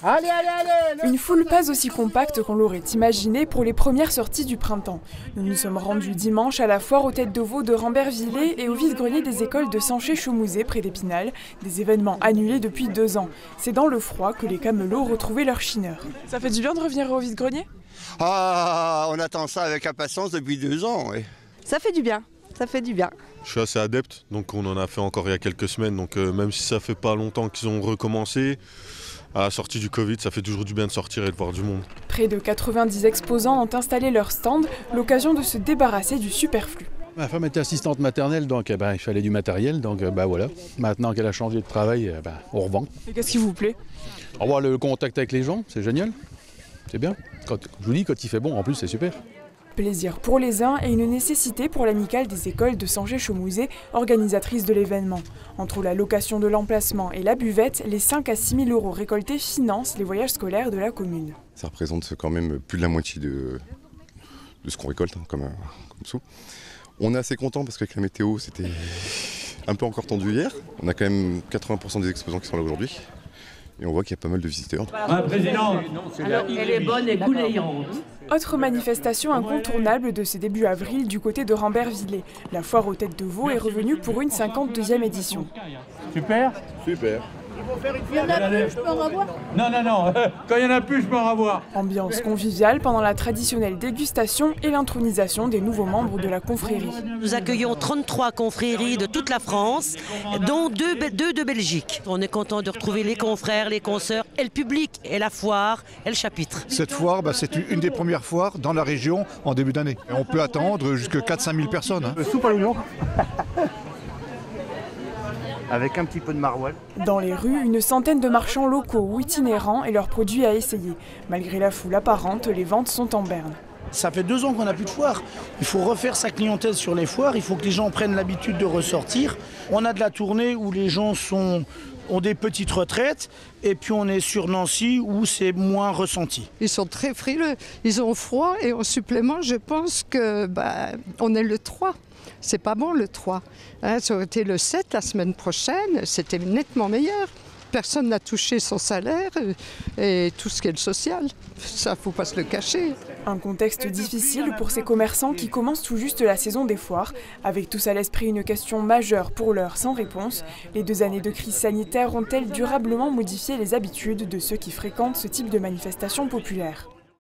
Allez, allez, allez! Une foule pas aussi compacte qu'on l'aurait imaginé pour les premières sorties du printemps. Nous nous sommes rendus dimanche à la foire aux têtes de veau de Rambervillers et au vide-grenier des écoles de Sanché-Chaumouzet près d'Épinal, des événements annulés depuis 2 ans. C'est dans le froid que les camelots retrouvaient leur chineur. Ça fait du bien de revenir au vide-grenier ? Ah, on attend ça avec impatience depuis 2 ans. Oui. Ça fait du bien, ça fait du bien. Je suis assez adepte, donc on en a fait encore il y a quelques semaines, donc même si ça fait pas longtemps qu'ils ont recommencé, à la sortie du Covid, ça fait toujours du bien de sortir et de voir du monde. Près de 90 exposants ont installé leur stand, l'occasion de se débarrasser du superflu. Ma femme était assistante maternelle, donc il fallait du matériel, donc voilà. Maintenant qu'elle a changé de travail, on revend. Et qu'est-ce qui vous plaît ? Avoir le contact avec les gens, c'est génial, c'est bien. Je vous dis, quand il fait bon, en plus, c'est super. Plaisir pour les uns et une nécessité pour l'amicale des écoles de Sanché-Chaumouzet, organisatrice de l'événement. Entre la location de l'emplacement et la buvette, les 5 à 6 000 € récoltés financent les voyages scolaires de la commune. Ça représente quand même plus de la moitié de ce qu'on récolte comme sous. On est assez content parce qu'avec la météo, c'était un peu encore tendu hier. On a quand même 80% des exposants qui sont là aujourd'hui. Et on voit qu'il y a pas mal de visiteurs. Président, alors, elle est bonne et goulayante. Autre manifestation incontournable de ce début avril du côté de Rambervillers. La foire aux têtes de veau est revenue pour une 52e édition. Super. Super. Il y en a plus, je peux en avoir ? Non. Quand il y en a plus, je peux en avoir. Ambiance conviviale pendant la traditionnelle dégustation et l'intronisation des nouveaux membres de la confrérie. Nous accueillons 33 confréries de toute la France, dont deux de Belgique. On est content de retrouver les confrères, les consoeurs, et le public, et la foire, et le chapitre. Cette foire, c'est une des premières foires dans la région en début d'année. Et on peut attendre jusqu'à 4-5 000 personnes. Soupe à l'oignon. Avec un petit peu de maroilles. Dans les rues, une centaine de marchands locaux ou itinérants et leurs produits à essayer. Malgré la foule apparente, les ventes sont en berne. Ça fait 2 ans qu'on n'a plus de foire. Il faut refaire sa clientèle sur les foires. Il faut que les gens prennent l'habitude de ressortir. On a de la tournée où les gens ont des petites retraites. Et puis on est sur Nancy où c'est moins ressenti. Ils sont très frileux. Ils ont froid et en supplément, je pense que on est le 3. C'est pas bon le 3. Ça aurait été le 7 la semaine prochaine, c'était nettement meilleur. Personne n'a touché son salaire et tout ce qui est le social. Ça, faut pas se le cacher. Un contexte difficile pour ces commerçants qui commencent tout juste la saison des foires. Avec tous à l'esprit une question majeure pour l'heure sans réponse. Les 2 années de crise sanitaire ont-elles durablement modifié les habitudes de ceux qui fréquentent ce type de manifestation populaire ?